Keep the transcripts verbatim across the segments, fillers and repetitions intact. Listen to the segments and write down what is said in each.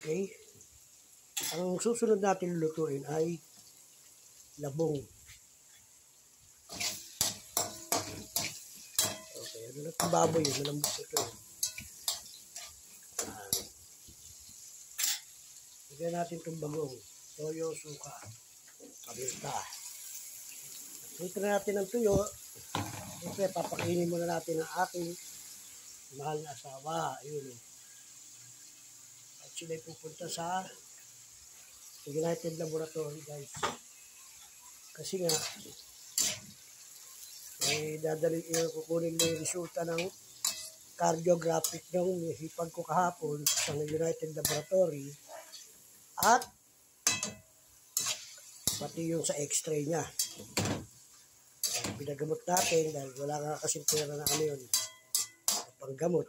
Okay? Ang susunod natin lutuin ay labong. Okay, ano na itong baboy yun? Malambot ito yun. Uh, Lagyan natin itong bagong. Toyo, suka, paminta. Ito na natin ang tuyo. Siyempre, papakainin muna natin ang aking mahal na asawa. Ayun. At sila'y pupunta sa United Laboratory, guys. Kasi nga, ay dadali, eh, kukunin mo yung resulta ng cardiographic ng hipag ko kahapon sa United Laboratory at pati yung sa x-ray niya. Pinagamot natin dahil wala nga kasing pera na ano yun, panggamot.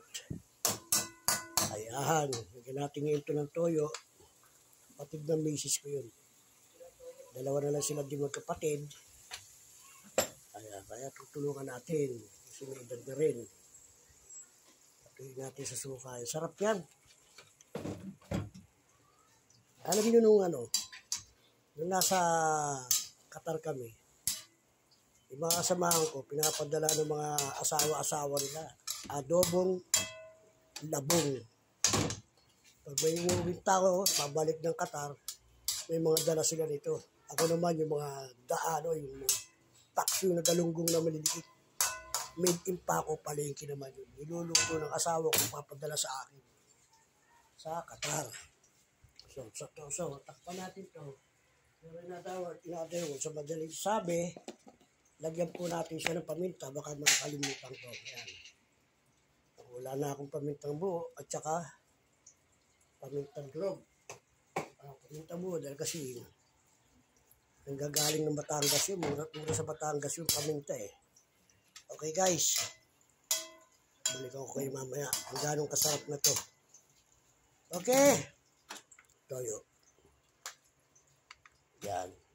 Ayan, lagyan natin ngayon ito ng toyo. Kapatid ng misis ko yun. Dalawa na lang sila di magkapatid. Kaya, kaya tutulungan natin. Kasi may edad na rin. Patuloy natin sa suka. Sarap yan. Alam niyo nung ano, nung nasa Qatar kami, yung mga kasamahan ko, pinapadala ng mga asawa-asawa nila. Adobong labong. Pag may umuwing tao, pabalik ng Qatar, may mga dala sila nito. Ako naman yung mga daano, yung mga takso na galunggong na maliliit. Made in Paco, palengke naman yun. Niluluto ng asawa ko, papadala sa akin. Sa Qatar. So, so, so, so takpan natin to. Pero inatawag, inatawag sa madaling sabi, lagyan po natin siya ng paminta, baka makakalimutan ko. Ayan. Wala na akong pamintang buo, at saka pamintang grog. Uh, pamintang buo, dahil kasi nanggagaling ng Batangas yun. Mura, mura sa Batangas yung paminta eh. Okay guys. Balikan ko kayo mamaya. Ang ganong kasarap na to. Okay. Toyo. Yan.